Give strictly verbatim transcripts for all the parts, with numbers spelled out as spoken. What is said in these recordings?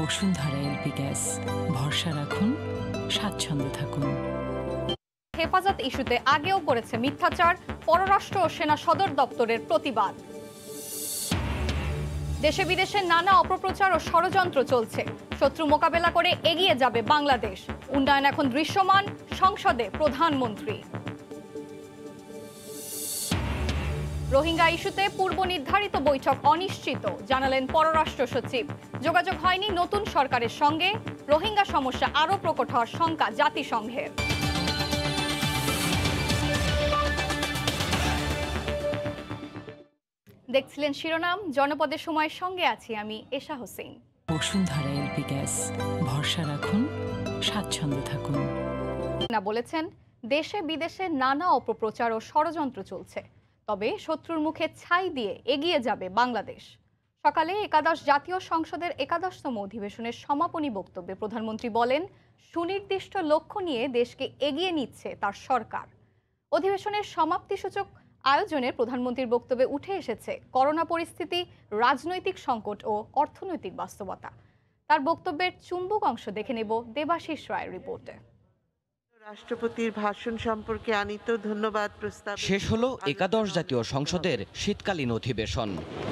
Bashundhara LP gas, ভরসা রাখুন, স্বাচ্ছন্দ্যে থাকুন। হেফাজত ইস্যুতে আগেও করেছে মিথ্যাচার, পররাষ্ট্র ও সেনা সদর দপ্তরের প্রতিবাদ। দেশে বিদেশে নানা অপপ্রচার ও ষড়যন্ত্র চলছে, শত্রু মোকাবেলা করে এগিয়ে যাবে বাংলাদেশ। উন্নয়ন এখন দৃশ্যমান, সংসদে প্রধানমন্ত্রী। রোহিঙ্গা ইস্যুতে পূর্ব নির্ধারিত বৈঠক অনিশ্চিত, জানালেন পররাষ্ট্র সচিব। যোগাযোগ হয়নি নতুন সরকারের সঙ্গে, রোহিঙ্গা সমস্যা আরও প্রকট হওয়ার শঙ্কা জাতিসংঘের। দেখছিলেন শিরোনাম, জনপদের সময়ের সঙ্গে আছি আমি এশা হোসেন। বসুন্ধরা এলপি গ্যাস, ভরসা রাখুন, স্বাচ্ছন্দ্যে থাকুন। না বলেছেন, দেশে বিদেশে নানা অপপ্রচার ও ষড়যন্ত্র চলছে, তবে শত্রুর মুখে ছাই দিয়ে এগিয়ে যাবে বাংলাদেশ। সকালে একাদশ জাতীয় সংসদের একাদশতম অধিবেশনের সমাপনী বক্তব্যে প্রধানমন্ত্রী বলেন, সুনির্দিষ্ট লক্ষ্য নিয়ে দেশকে এগিয়ে নিচ্ছে তার সরকার। অধিবেশনের সমাপ্তিসূচক আয়োজনে প্রধানমন্ত্রীর বক্তব্যে উঠে এসেছে করোনা পরিস্থিতি, রাজনৈতিক সংকট ও অর্থনৈতিক বাস্তবতা। তার বক্তব্যের চুম্বক অংশ দেখে নেব দেবাশিস রায়ের রিপোর্টে। রাষ্ট্রপতির ভাষণ সম্পর্কে আনিত ধন্যবাদ প্রস্তাব শেষ হলো একাদশ জাতীয় সংসদের শীতকালীন অধিবেশন।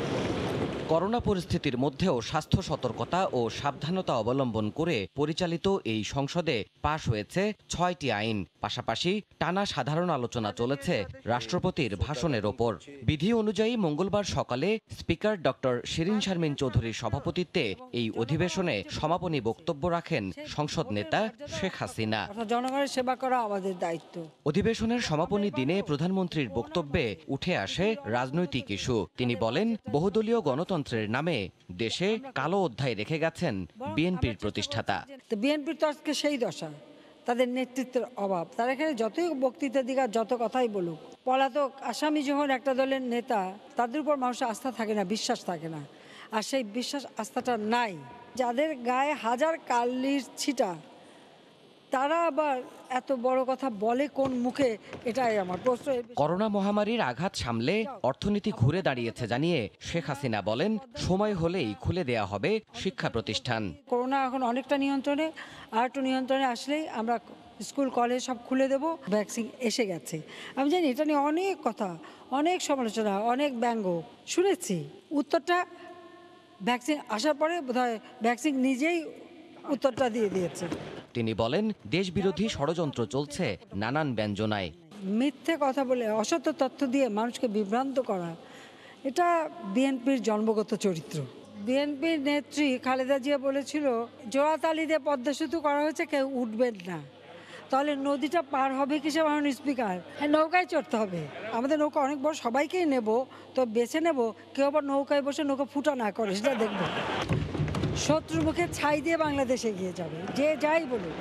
করোনা পরিস্থিতির মধ্যেও স্বাস্থ্য সতর্কতা ও সাবধানতা অবলম্বন করে পরিচালিত এই সংসদে পাশ হয়েছে ছয়টি আইন। পাশাপাশি টানা সাধারণ আলোচনা চলেছে রাষ্ট্রপতির ভাষণের ওপর। বিধি অনুযায়ী মঙ্গলবার সকালে স্পিকার ডক্টর শিরিন শারমিন চৌধুরীর সভাপতিত্বে এই অধিবেশনে সমাপনী বক্তব্য রাখেন সংসদ নেতা শেখ হাসিনা। জনগণের সেবা করা আমাদের দায়িত্ব। অধিবেশনের সমাপনী দিনে প্রধানমন্ত্রীর বক্তব্যে উঠে আসে রাজনৈতিক ইস্যু। তিনি বলেন, বহুদলীয় গণতন্ত্র নামে দেশে কালো অধ্যায় রেখে গেছেন বিএনপির প্রতিষ্ঠাতা। বিএনপির তো আজকে সেই দশা, তাদের নেতৃত্বের অভাব। তারা এখানে যতই বক্তৃতা দিক আর যত কথাই বলুক, পলাতক আসামি যখন একটা দলের নেতা, তাদের উপর মানুষের আস্থা থাকে না, বিশ্বাস থাকে না। আর সেই বিশ্বাস আস্থাটা নাই। যাদের গায়ে হাজার কালির ছিটা, তারা আবার এত বড় কথা বলে কোন মুখে, এটাই আমার প্রশ্ন। করোনা মহামারীর আঘাত সামলে অর্থনীতি ঘুরে দাঁড়িয়েছে জানিয়ে শেখ হাসিনা বলেন, সময় হলেই খুলে দেয়া হবে শিক্ষা প্রতিষ্ঠান। করোনা এখন অনেকটা নিয়ন্ত্রণে, আর একটু নিয়ন্ত্রণে আসলেই আমরা স্কুল কলেজ সব খুলে দেব। ভ্যাকসিন এসে গেছে, আমি জানি এটা নিয়ে অনেক কথা, অনেক সমালোচনা, অনেক ব্যঙ্গ শুনেছি। উত্তরটা ভ্যাকসিন আসার পরে বোধহয় ভ্যাকসিন নিজেই উত্তরটা দিয়ে দিয়েছে। তিনি বলেন, দেশবিরোধী ষড়যন্ত্র চলছে নানান ব্যঞ্জনায়। মিথ্যে কথা বলে, অসত্য তথ্য দিয়ে মানুষকে বিভ্রান্ত করা, এটা বিএনপির জন্মগত চরিত্র। বিএনপির নেত্রী খালেদা জিয়া বলেছিল, জোড়াতালি দিয়ে পদ্মা সেতু করা হয়েছে, কেউ উঠবেন না। তাহলে নদীটা পার হবে কিসে মাননীয় স্পিকার? নৌকায় চড়তে হবে। আমাদের নৌকা অনেক বড়, সবাইকেই নেব, তো বেছে নেব, কেউ আবার নৌকায় বসে নৌকা ফুটা না করে, সেটা দেখব। শত্রুর মুখে ছাই দিয়ে বাংলাদেশ এগিয়ে যাবে, যে যাই বলুক।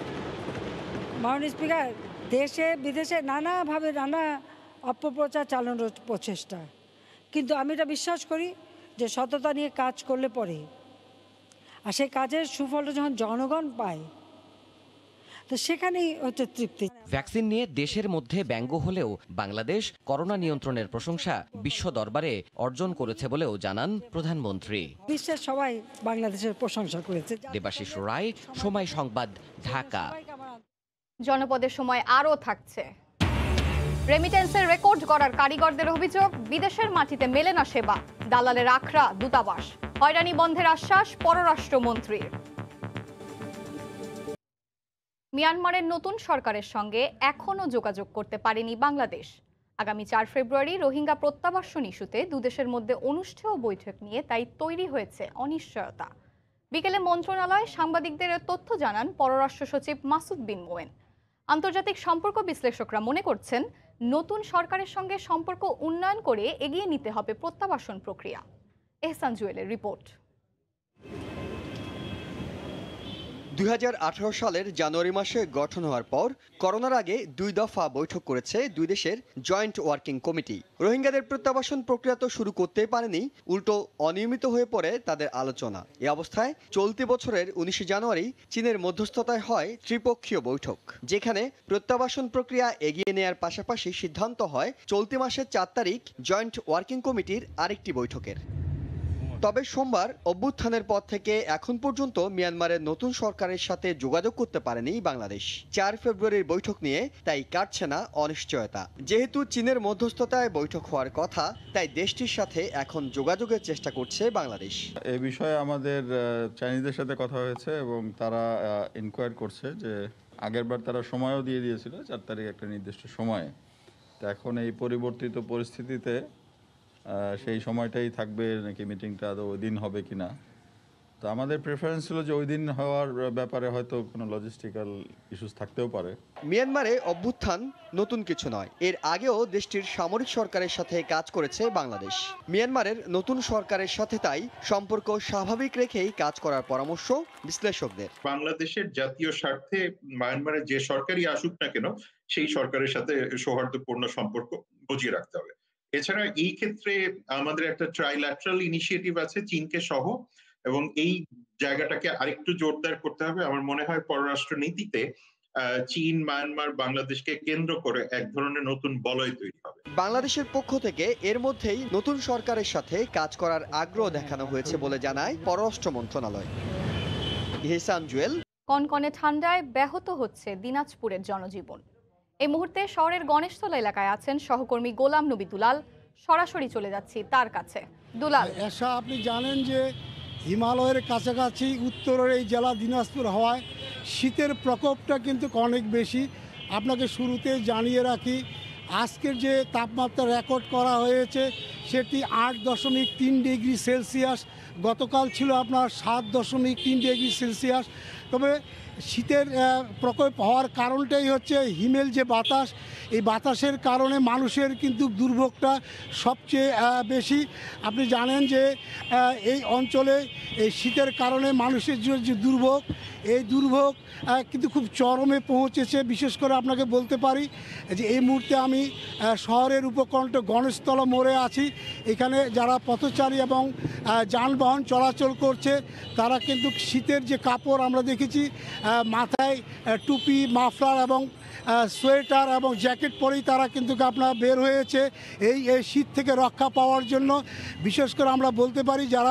মাননীয় স্পিকার, দেশে বিদেশে নানাভাবে নানা অপপ্রচার চালানোর প্রচেষ্টা, কিন্তু আমি এটা বিশ্বাস করি যে সততা নিয়ে কাজ করলে পরে, আর সেই কাজের সুফলটা যখন জনগণ পায়, তো সেখানেই হচ্ছে তৃপ্তি। ভ্যাকসিন নিয়ে দেশের মধ্যে ব্যঙ্গ হলেও বাংলাদেশ করোনা নিয়ন্ত্রণের প্রশংসা বিশ্ব দরবারে অর্জন করেছে বলেও জানান প্রধানমন্ত্রী। বিশ্বের সবাই বাংলাদেশের প্রশংসা করেছে। দেবাশিস রায়, সময় সংবাদ, ঢাকা। জনপদের সময় আরও থাকছে। রেমিটেন্সের রেকর্ড করার কারিগরদের অভিযোগ, বিদেশের মাটিতে মেলে না সেবা, দালালের আখড়া দূতাবাস। হয়রানি বন্ধের আশ্বাস পররাষ্ট্রমন্ত্রীর। মিয়ানমারের নতুন সরকারের সঙ্গে এখনও যোগাযোগ করতে পারেনি বাংলাদেশ। আগামী চার ফেব্রুয়ারি রোহিঙ্গা প্রত্যাবাসন ইস্যুতে দুদেশের মধ্যে অনুষ্ঠেয় বৈঠক নিয়ে তাই তৈরি হয়েছে অনিশ্চয়তা। বিকেলে মন্ত্রণালয়ে সাংবাদিকদের তথ্য জানান পররাষ্ট্র সচিব মাসুদ বিন মোয়েন। আন্তর্জাতিক সম্পর্ক বিশ্লেষকরা মনে করছেন, নতুন সরকারের সঙ্গে সম্পর্ক উন্নয়ন করে এগিয়ে নিতে হবে প্রত্যাবাসন প্রক্রিয়া। এহসান জুয়েলের রিপোর্ট। দুই হাজার আঠারো সালের জানুয়ারি মাসে গঠন হওয়ার পর করোনার আগে দুই দফা বৈঠক করেছে দুই দেশের জয়েন্ট ওয়ার্কিং কমিটি। রোহিঙ্গাদের প্রত্যাবাসন প্রক্রিয়া তো শুরু করতেই পারেনি, উল্টো অনিয়মিত হয়ে পড়ে তাদের আলোচনা। এ অবস্থায় চলতি বছরের উনিশে জানুয়ারি চীনের মধ্যস্থতায় হয় ত্রিপক্ষীয় বৈঠক, যেখানে প্রত্যাবাসন প্রক্রিয়া এগিয়ে নেয়ার পাশাপাশি সিদ্ধান্ত হয় চলতি মাসের চার তারিখ জয়েন্ট ওয়ার্কিং কমিটির আরেকটি বৈঠকের। তবে সোমবার অভ্যুত্থানের পর থেকে এখন পর্যন্ত মিয়ানমারের নতুন সরকারের সাথে যোগাযোগ করতে পারেনি বাংলাদেশ। চার ফেব্রুয়ারির বৈঠক নিয়ে তাই কাটছে না অনিশ্চয়তা। যেহেতু চীনের মধ্যস্থতায় বৈঠক হওয়ার কথা, তাই দেশটির সাথে এখন যোগাযোগের চেষ্টা করছে বাংলাদেশ। এই বিষয়ে আমাদের চাইনিজদের সাথে কথা হয়েছে এবং তারা ইনকোয়ার করছে যে আগেরবার তারা সময়ও দিয়ে দিয়েছিল চার তারিখ একটা নির্দিষ্ট সময়ে। তো এখন এই পরিবর্তিত পরিস্থিতিতে সেই সময়টাই থাকবে নাকি মিটিংটা আদৌ ওই দিন হবে কিনা। তো আমাদের প্রেফারেন্স ছিল যে ওই দিন হওয়ার ব্যাপারে হয়তো কোনো লজিস্টিক্যাল ইস্যুস থাকতেও পারে। মিয়ানমারে অভ্যুত্থান নতুন কিছু নয়, এর আগেও দেশটির সামরিক সরকারের সাথে কাজ করেছে বাংলাদেশ। মিয়ানমারের নতুন সরকারের সাথে তাই সম্পর্ক স্বাভাবিক রেখেই কাজ করার পরামর্শ বিশ্লেষকদের। বাংলাদেশের জাতীয় স্বার্থে মায়ানমারের যে সরকারই আসুক না কেন, সেই সরকারের সাথে সৌহার্দ্যপূর্ণ সম্পর্ক বজিয়ে রাখতে হবে। এছাড়া এই ক্ষেত্রে আমাদের একটা ট্রাইল্যাটারাল ইনিশিয়েটিভ আছে চীনকে সহ, এবং এই জায়গাটাকে আরেকটু জোরদার করতে হবে। আমার মনে হয় পররাষ্ট্র নীতিতে চীন, মায়ানমার, বাংলাদেশকে কেন্দ্র করে এক ধরনের নতুন বলয় তৈরি হবে। বাংলাদেশের পক্ষ থেকে এর মধ্যেই নতুন সরকারের সাথে কাজ করার আগ্রহ দেখানো হয়েছে বলে জানায় পররাষ্ট্র মন্ত্রণালয়। ইহসান জুয়েল। কনকনে ঠান্ডায় ব্যাহত হচ্ছে দিনাজপুরের জনজীবন। এই মুহূর্তে শহরের গণেশতলা এলাকায় আছেন সহকর্মী গোলাম নবী দুলাল। সরাসরি চলে যাচ্ছি তার কাছে। দুলাল, এসা আপনি জানেন যে হিমালয়ের কাছাকাছি উত্তরের এই জেলা দিনাজপুর হওয়ায় শীতের প্রকোপটা কিন্তু অনেক বেশি। আপনাকে শুরুতে জানিয়ে রাখি, আজকের যে তাপমাত্রা রেকর্ড করা হয়েছে সেটি আট দশমিক তিন ডিগ্রি সেলসিয়াস। গতকাল ছিল আপনার সাত দশমিক তিন ডিগ্রি সেলসিয়াস। তবে শীতের প্রকোপ হওয়ার কারণটাই হচ্ছে হিমেল যে বাতাস, এই বাতাসের কারণে মানুষের কিন্তু দুর্ভোগটা সবচেয়ে বেশি। আপনি জানেন যে এই অঞ্চলে এই শীতের কারণে মানুষের যে দুর্ভোগ, এই দুর্ভোগ কিন্তু খুব চরমে পৌঁছেছে। বিশেষ করে আপনাকে বলতে পারি যে এই মুহূর্তে আমি শহরের উপকণ্ঠ গণেশতলা মোড়ে আছি। এখানে যারা পথচারী এবং যানবাহন চলাচল করছে তারা কিন্তু শীতের যে কাপড় আমরা দেখেছি, মাথায় টুপি, মাফলার এবং সোয়েটার এবং জ্যাকেট পরেই তারা কিন্তু আপনার বের হয়েছে এই এই শীত থেকে রক্ষা পাওয়ার জন্য। বিশেষ করে আমরা বলতে পারি যারা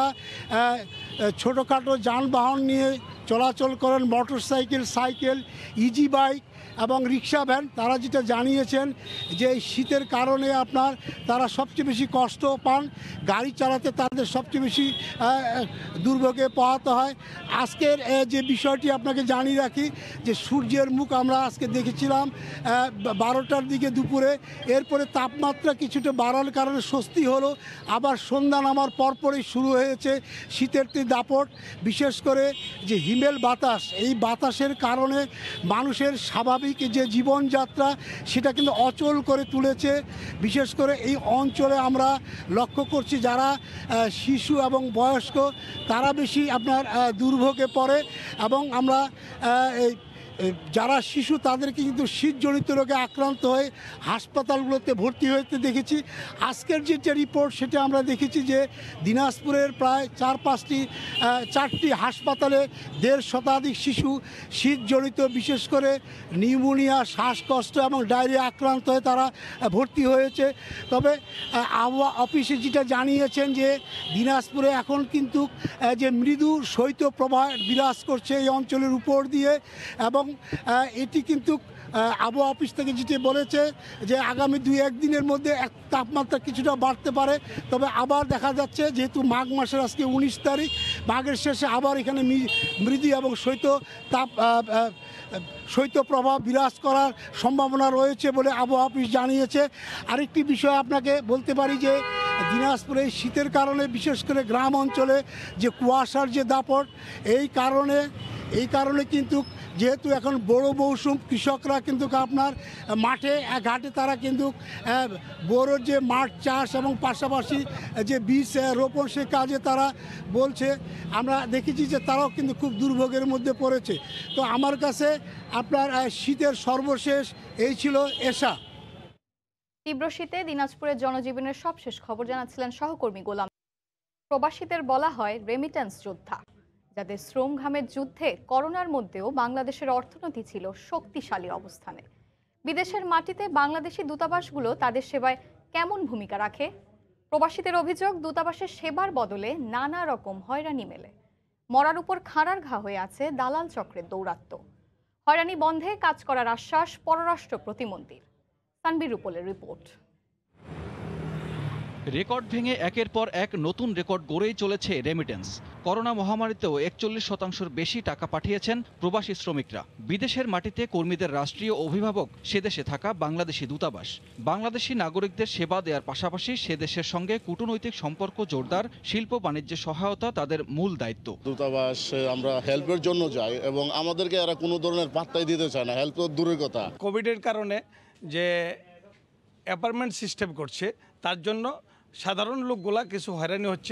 ছোটোখাটো যানবাহন নিয়ে চলাচল করেন, motorcycle, cycle, easy bike এবং রিক্সা ভ্যান, তারা যেটা জানিয়েছেন যে এই শীতের কারণে আপনার তারা সবচেয়ে বেশি কষ্ট পান, গাড়ি চালাতে তাদের সবচেয়ে বেশি দুর্ভোগে পোহাতে হয়। আজকের যে বিষয়টি আপনাকে জানিয়ে রাখি যে সূর্যের মুখ আমরা আজকে দেখেছিলাম বারোটার দিকে দুপুরে, এরপরে তাপমাত্রা কিছুটা বাড়ার কারণে স্বস্তি হলো, আবার সন্ধ্যা নামার পরপরই শুরু হয়েছে শীতের দাপট। বিশেষ করে যে হিমেল বাতাস, এই বাতাসের কারণে মানুষের স্বাভাবিক যে জীবনযাত্রা সেটা কিন্তু অচল করে তুলেছে। বিশেষ করে এই অঞ্চলে আমরা লক্ষ্য করছি যারা শিশু এবং বয়স্ক তারা বেশি আপনার দুর্ভোগে পড়ে, এবং আমরা এই যারা শিশু তাদেরকে কিন্তু শীতজনিত রোগে আক্রান্ত হয়ে হাসপাতালগুলোতে ভর্তি হতে দেখেছি। আজকের যেটা রিপোর্ট সেটা আমরা দেখেছি যে দিনাজপুরের প্রায় চার পাঁচটি চারটি হাসপাতালে দেড় শতাধিক শিশু শীতজনিত বিশেষ করে নিউমোনিয়া, শ্বাসকষ্ট এবং ডায়রিয়া আক্রান্ত হয়ে তারা ভর্তি হয়েছে। তবে আবহাওয়া অফিসে যেটা জানিয়েছেন যে দিনাজপুরে এখন কিন্তু যে মৃদু শৈত্যপ্রবাহ বিরাজ করছে এই অঞ্চলের উপর দিয়ে, এবং এটি কিন্তু আবহাওয়া অফিস থেকে যেটি বলেছে যে আগামী দুই একদিনের মধ্যে এক তাপমাত্রা কিছুটা বাড়তে পারে। তবে আবার দেখা যাচ্ছে যেহেতু মাঘ মাসের আজকে উনিশ তারিখ, মাঘের শেষে আবার এখানে মৃদু এবং শৈত্য তাপ শৈত্যপ্রবাহ বিরাজ করার সম্ভাবনা রয়েছে বলে আবহাওয়া অফিস জানিয়েছে। আরেকটি বিষয় আপনাকে বলতে পারি যে দিনাজপুরে শীতের কারণে বিশেষ করে গ্রাম অঞ্চলে যে কুয়াশার যে দাপট, এই কারণে এই কারণে কিন্তু যেহেতু এখন বড় মৌসুম, কৃষকরা কিন্তু আপনার মাঠে ঘাটে তারা কিন্তু বড়োর যে মাঠ চাষ এবং পাশাপাশি যে বীজ রোপণ সে কাজে তারা বলছে, আমরা দেখেছি যে তারাও কিন্তু খুব দুর্ভোগের মধ্যে পড়েছে। তো আমার কাছে আপনার শীতের সর্বশেষ এই ছিল এসা। তীব্র শীতে দিনাজপুরের জনজীবনের সবশেষ খবর জানাচ্ছিলেন সহকর্মী গোলাম। প্রবাসীদের বলা হয় রেমিটেন্স যোদ্ধা, যাদের শ্রম ঘামের যুদ্ধে করোনার মধ্যেও বাংলাদেশের অর্থনীতি ছিল শক্তিশালী অবস্থানে। বিদেশের মাটিতে বাংলাদেশি দূতাবাসগুলো তাদের সেবায় কেমন ভূমিকা রাখে? প্রবাসীদের অভিযোগ, দূতাবাসের সেবার বদলে নানা রকম হয়রানি মেলে। মরার উপর খাঁড়ার ঘা হয়ে আছে দালাল চক্রের দৌরাত্ম্য। হয়রানি বন্ধে কাজ করার আশ্বাস পররাষ্ট্র প্রতিমন্ত্রীর। তানবীর রুপলের রিপোর্ট। রেকর্ড ভেঙে একের পর এক নতুন রেকর্ড গড়েই চলেছে রেমিটেন্স। করোনা মহামারীতেও একচল্লিশ শতাংশের বেশি টাকা পাঠিয়েছেন প্রবাসী শ্রমিকরা। বিদেশের মাটিতে কর্মীদের রাষ্ট্রীয় অভিভাবক সেদেশে থাকা বাংলাদেশি দূতাবাস। বাংলাদেশি নাগরিকদের সেবা দেওয়ার পাশাপাশি সে দেশের সঙ্গে কূটনৈতিক সম্পর্ক জোরদার, শিল্প বাণিজ্যে সহায়তা তাদের মূল দায়িত্ব। দূতাবাস আমরা হেল্পের জন্য যাই এবং আমাদেরকে এরা কোনো ধরনের পাত্তাই দিতে চায় না, হেল্প দূরের কথা। কোভিডের কারণে যে অ্যাপার্টমেন্ট সিস্টেম করছে, তার জন্য সাধারণ লোকগুলা কিছু হয়রানি হচ্ছে।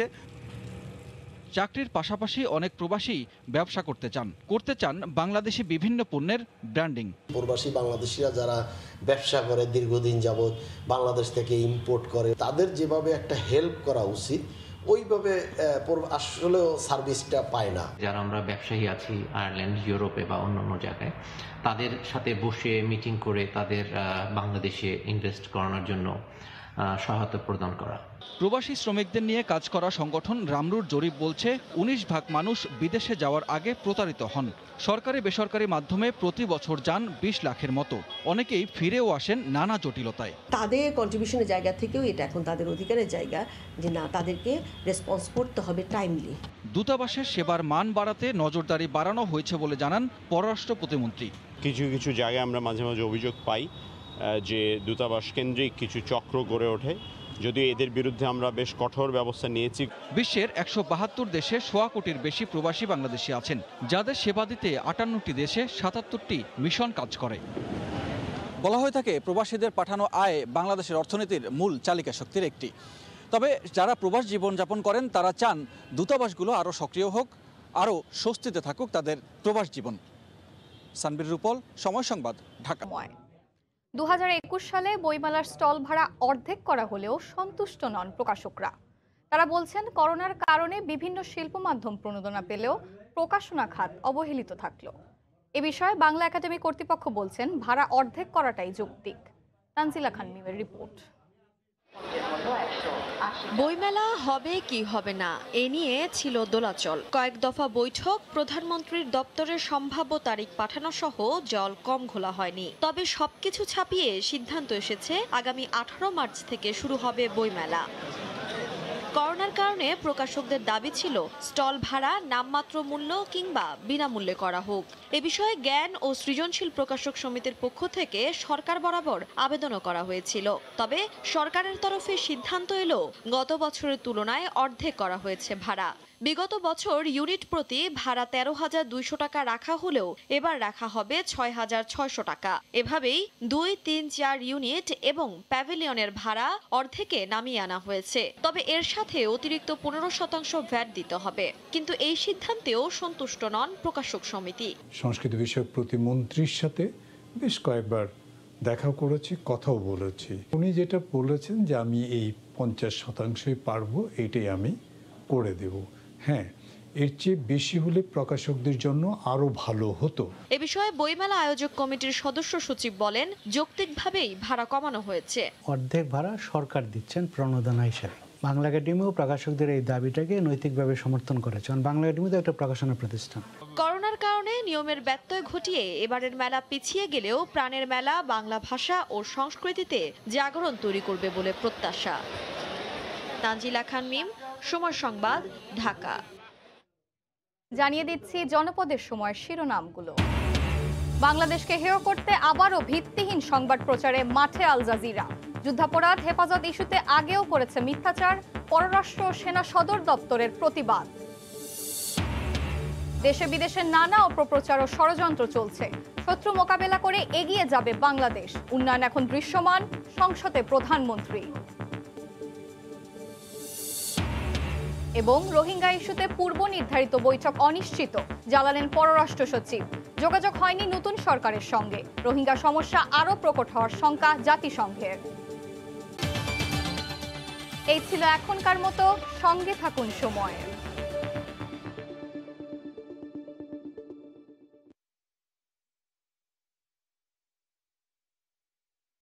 চাকরির পাশাপাশি অনেক প্রবাসী ব্যবসা করতে চান করতে চান বাংলাদেশি বিভিন্ন পণ্যের ব্র্যান্ডিং। প্রবাসী বাংলাদেশিরা যারা ব্যবসা করে দীর্ঘদিন যাবৎ বাংলাদেশ থেকে ইম্পোর্ট করে, তাদের যেভাবে একটা হেল্প করা উচিত ওইভাবে আসলেও সার্ভিসটা পায় না। যারা আমরা ব্যবসায়ী আছি আয়ারল্যান্ড, ইউরোপে বা অন্যান্য জায়গায়, তাদের সাথে বসে মিটিং করে তাদের বাংলাদেশে ইনভেস্ট করানোর জন্য সহায়তা প্রদান করা। প্রবাসী শ্রমিকদের নিয়ে কাজ করা সংগঠন রামরুর জরিপ বলছে উনিশ ভাগ মানুষ বিদেশে যাওয়ার আগে প্রতারিত হন। সরকারি বেসরকারি মাধ্যমে প্রতি বছর যান বিশ লাখের মতো। অনেকেই ফিরেও আসেন নানা জটিলতায়। তাদের কন্ট্রিবিউশনের জায়গা থেকেও এটা এখন তাদের অধিকারের জায়গা যে না, তাদেরকে রেসপন্স করতে হবে টাইমলি। দূতাবাসের সেবার মান বাড়াতে নজরদারি বাড়ানো হয়েছে বলে জানান পররাষ্ট্র প্রতিমন্ত্রী। কিছু কিছু জায়গায় আমরা মাঝে মাঝে অভিযোগ পাই যে দূতাবাস কেন্দ্রিক কিছু চক্র গড়ে ওঠে, যদিও এদের বিরুদ্ধে আমরা বেশ কঠোর ব্যবস্থা নিয়েছি। বিশ্বের একশো বাহাত্তর দেশে সোয়া কোটির বেশি প্রবাসী বাংলাদেশি আছেন, যাদের সেবা দিতে আটান্নটি দেশে সাতাত্তরটি মিশন কাজ করে। বলা হয়ে থাকে প্রবাসীদের পাঠানো আয় বাংলাদেশের অর্থনীতির মূল চালিকা শক্তির একটি। তবে যারা প্রবাস জীবনযাপন করেন তারা চান দূতাবাসগুলো আরও সক্রিয় হোক, আরও স্বস্তিতে থাকুক তাদের প্রবাস জীবন। সানবীর রূপল, সময় সংবাদ, ঢাকা। দু হাজার একুশ সালে বইমেলার স্টল ভাড়া অর্ধেক করা হলেও সন্তুষ্ট নন প্রকাশকরা। তারা বলছেন করোনার কারণে বিভিন্ন শিল্প মাধ্যম প্রণোদনা পেলেও প্রকাশনা খাত অবহেলিত থাকলো। এ বিষয়ে বাংলা একাডেমি কর্তৃপক্ষ বলছেন ভাড়া অর্ধেক করাটাই যৌক্তিক। তানজিলা খান মিমের রিপোর্ট। বইমেলা হবে কি হবে না এ নিয়ে ছিল দোলাচল। কয়েক দফা বৈঠক, প্রধানমন্ত্রীর দপ্তরের সম্ভাব্য তারিখ পাঠানো সহ জল কম ঘোলা হয়নি। তবে সবকিছু ছাপিয়ে সিদ্ধান্ত এসেছে আগামী আঠারো মার্চ থেকে শুরু হবে বইমেলা। করোনার কারণে প্রকাশকদের দাবি ছিল স্টল ভাড়া নামমাত্র মূল্য কিংবা বিনামূল্যে করা হোক। এ বিষয়ে জ্ঞান ও সৃজনশীল প্রকাশক সমিতির পক্ষ থেকে সরকার বরাবর আবেদনও করা হয়েছিল। তবে সরকারের তরফে সিদ্ধান্ত এলো গত বছরের তুলনায় অর্ধেক করা হয়েছে ভাড়া। বিগত বছর ইউনিট প্রতি ভাড়া তেরো হাজার দুইশো টাকা রাখা হলেও এবার রাখা হবে ছয় হাজার ছয়শো টাকা। এভাবেই দুই তিন চার ইউনিট এবং প্যাভিলিয়নের ভাড়া অর্ধেকে নামিয়ে আনা হয়েছে। তবে এর সাথে অতিরিক্ত পনেরো শতাংশ ভ্যাট দিতে হবে। কিন্তু এই সিদ্ধান্তেও সন্তুষ্ট নন প্রকাশক সমিতি। সংস্কৃতি বিষয়ক প্রতিমন্ত্রীর সাথে বেশ কয়েকবার দেখাও করেছি, কথাও বলেছি। উনি যেটা বলেছেন যে আমি এই পঞ্চাশ শতাংশই পারবো, এইটাই আমি করে দেব। হ্যাঁ, এর চেয়ে বেশি হলে প্রকাশকদের জন্য আরো ভালো হতো। এ বিষয়ে বইমেলা আয়োজক কমিটির সদস্য সচিব বলেন, যৌক্তিকভাবেই ভাড়া কমানো হয়েছে। অর্ধেক ভাড়া সরকার দিচ্ছেন প্রণোদনা হিসেবে। বাংলা একাডেমিও প্রকাশকদের এই দাবিটাকে নৈতিকভাবে সমর্থন করেছে। বাংলা একাডেমি তো একটা প্রকাশনা প্রতিষ্ঠান। করোনার কারণে নিয়মের ব্যত্যয় ঘটিয়ে এবারের মেলা পিছিয়ে গেলেও প্রাণের মেলা বাংলা ভাষা ও সংস্কৃতিতে জাগরণ তৈরি করবে বলে প্রত্যাশা। তানজিলা খান মিম, সময় সংবাদ, ঢাকা। জানিয়ে দিচ্ছি জনপদের সময়ের শিরোনামগুলো। বাংলাদেশকে হেয় করতে আবারও ভিত্তিহীন সংবাদ প্রচারে মাঠে আল জাজিরা। যুদ্ধাপরাধ হেফাজত ইস্যুতে আগেও করেছে মিথ্যাচার, পররাষ্ট্র সেনা সদর দপ্তরের প্রতিবাদ। দেশে বিদেশে নানা অপপ্রচার ও ষড়যন্ত্র চলছে, শত্রু মোকাবেলা করে এগিয়ে যাবে বাংলাদেশ। উন্নয়ন এখন দৃশ্যমান, সংসদে প্রধানমন্ত্রী। এবং রোহিঙ্গা ইস্যুতে পূর্ব নির্ধারিত বৈঠক অনিশ্চিত, জানালেন পররাষ্ট্র সচিব। যোগাযোগ হয়নি নতুন সরকারের সঙ্গে, রোহিঙ্গা সমস্যা আরও প্রকট হওয়ার শঙ্কা জাতিসংঘের। এই ছিল এখনকার মতো, সঙ্গে থাকুন সময়ের।